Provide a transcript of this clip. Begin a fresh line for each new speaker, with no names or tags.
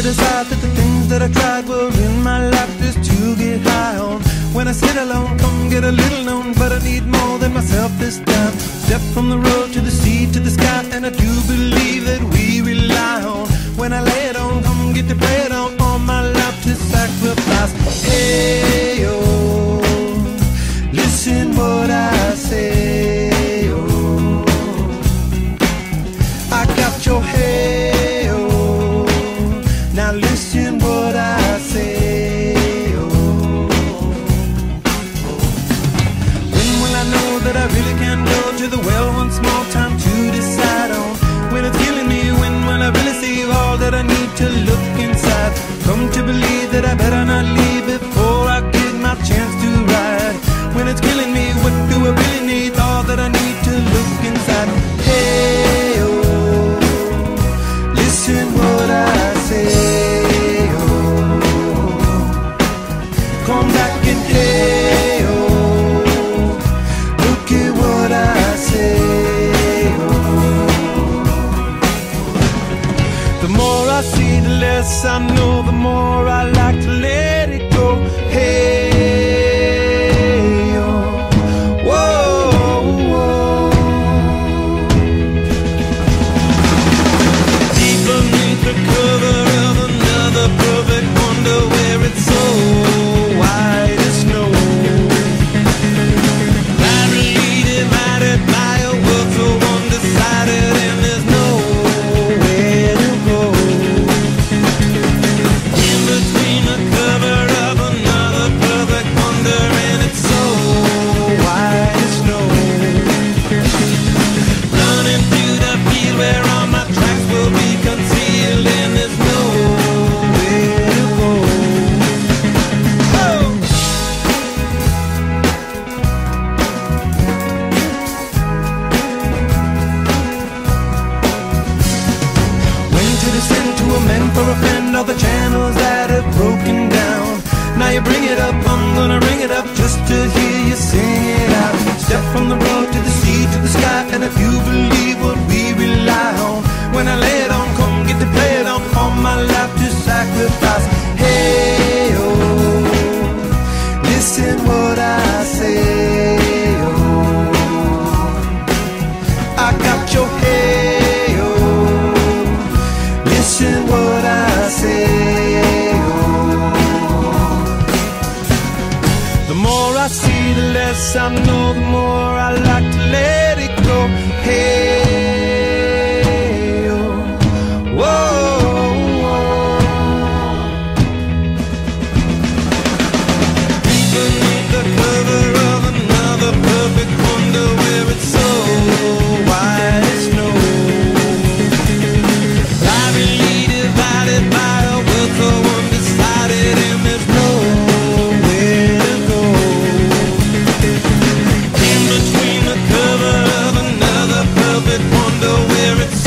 decide that the things that I tried were in my life just to get high on. When I sit alone, come get a little known, but I need more than myself this time. Step from the road to the sea to the sky, and I do believe that we rely on. When I lay it on, come get to play it on, all my life to sacrifice. Hey, oh, listen what I say, oh, I got your hey, oh, now listen what I say, oh. When will I know that I really can go to the well once more? Time to decide on. When it's killing me, when will I really see all that I need to look inside? Come to believe that I better not leave before I get my chance to ride. When it's killing me, what do I really need? All that I need to look inside. Hey, oh, listen what I say, oh, come back and hey, oh, look at what I say, oh. The more I see, the less I know, the more I like to let it go. Hey, oh, whoa, whoa. Deep beneath the cover of another perfect wonder, where it's so white as snow, barely divided by a world so undecided, and there's nowhere to go. In between the cover of another perfect wonder, and it's so white as snow, running through the field where all my tracks will be concealed, and there's nowhere to go. Oh! When to descend to amend for a friend all the channels that have broken down. Now you bring it up, I'm gonna ring it up just to hear you sing it out. Step from the road to the sea to the sky, and if you believe what we rely on, when I lay it on, come get to play it on, all my life to sacrifice. Hey, oh, listen what I say, oh, I got your hey, oh, listen what I say, oh. The more I see, the less I know, the more I like to let it go. Hey, oh, whoa, whoa. Deep beneath the cover of another perfect wonder, where it's so white as snow, lively divided by a world so undecided, and there's nowhere to go. In between the cover of another perfect wonder, where it's